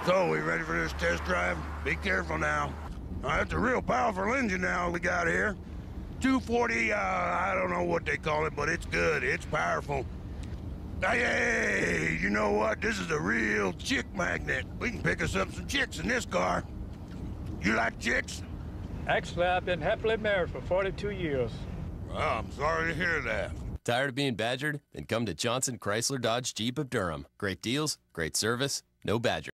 So, we ready for this test drive? Be careful now. That's a real powerful engine now we got here. 240, I don't know what they call it, but it's good. It's powerful. Hey, you know what? This is a real chick magnet. We can pick us up some chicks in this car. You like chicks? Actually, I've been happily married for 42 years. Well, I'm sorry to hear that. Tired of being badgered? Then come to Johnson Chrysler Dodge Jeep of Durham. Great deals, great service, no badger.